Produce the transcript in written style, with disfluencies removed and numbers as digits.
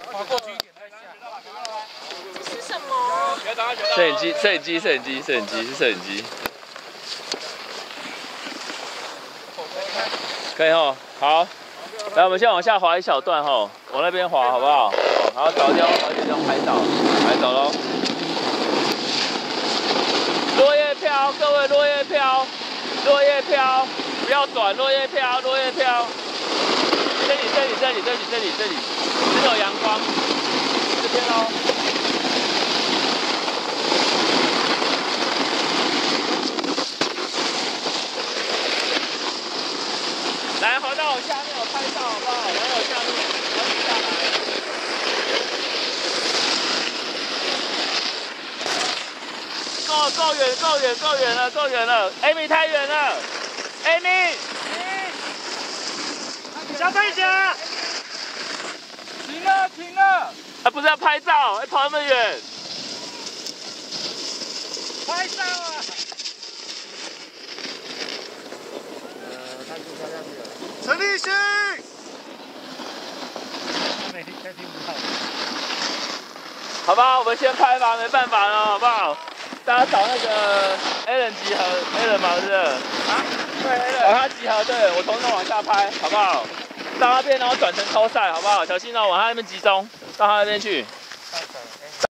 滑过去一点再下。 这是什么？ 摄影机，摄影机，摄影机，摄影机是摄影机。可以吼，好。来，我们先往下滑一小段吼，往那边滑好不好？哦，然后找地方拍照，来走喽。落叶飘，各位落叶飘，落叶飘，不要转，落叶飘，落叶飘。这里，这里有阳光，这边喽。来，滑到我下面，我拍照好不好？来我下面，然后下来。够远了 ，Amy 太远了 ，Amy， 加快一下！停了！ 啊，不是要拍照，还跑那么远。 拍照啊！陈立新，听不到。 好吧，我们先拍吧，没办法了，好不好？大家找那个 Allen 集合 ，Allen 嘛，是不是？啊？对 ，Allen。找他集合，对，我从这往下拍，好不好？到那边，然后转成超赛，好不好？小心哦，往他那边集中，到他那边去。